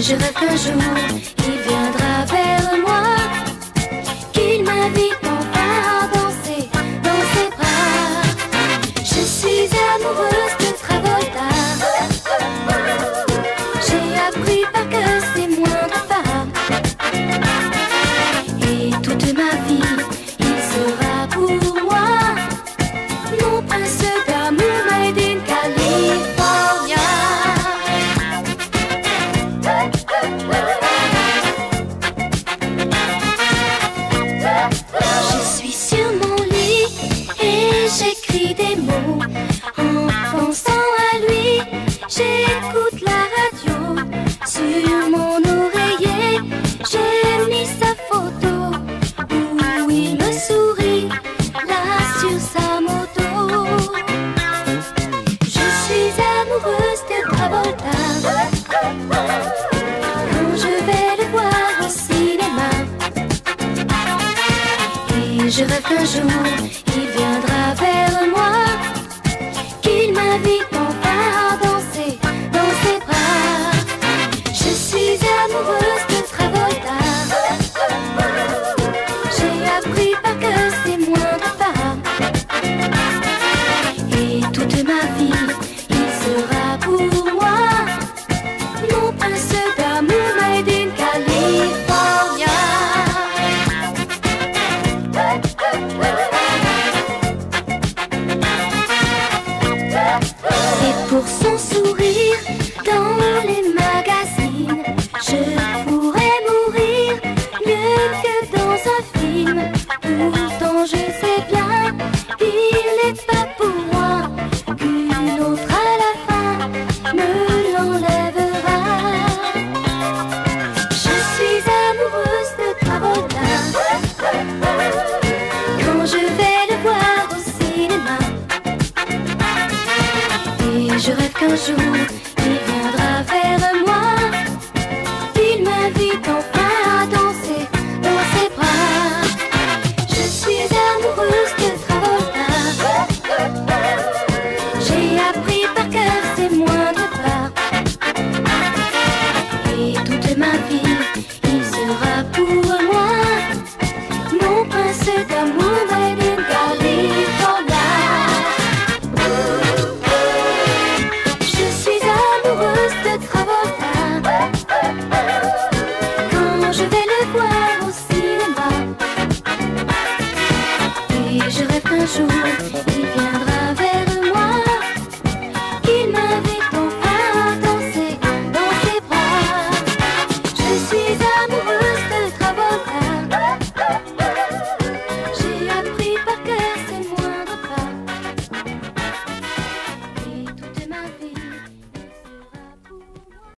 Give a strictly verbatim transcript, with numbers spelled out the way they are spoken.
je rêve qu'un jour il viendra vers moi, qu'il m'invite enfin à danser dans ses bras. Je suis amoureuse de Travolta. J'ai appris par cœur ses moindres pas. Et toute ma vie il sera pour moi mon prince d'amour made in California. Je suis sur mon lit et j'écris des mots en pensant à lui. J'écoute la radio sur mon oreiller. J'ai mis sa photo où il me sourit là sur sa moto. Je suis amoureuse de Travolta. Quand je vais le voir au cinéma, et je rêve qu'un jour il viendra vers moi, qu'il m'invite enfin à danser dans ses bras. Je suis amoureuse de Travolta. J'ai appris par cœur ses moindres pas. Et toute ma vie il sera pour moi mon prince d'amour made in California. Et pour son sourire dans les magazines, je pourrais mourir mieux que dans un film. Pourtant je sais bien qu'il n'est pas pour moi, qu'une autre à la fin me l'enlèvera. Je suis amoureuse de Travolta. Quand je vais le voir au cinéma, et je rêve qu'un jour il viendra vers moi, qu'il m'invite enfin à danser dans ses bras. Je suis amoureuse de Travolta. J'ai appris par cœur ses moindres pas. Et toute ma vie il sera pour moi mon prince d'amour made in California. Je suis amoureuse de Travolta. Quand je vais le voir au cinéma, et je rêve qu'un jour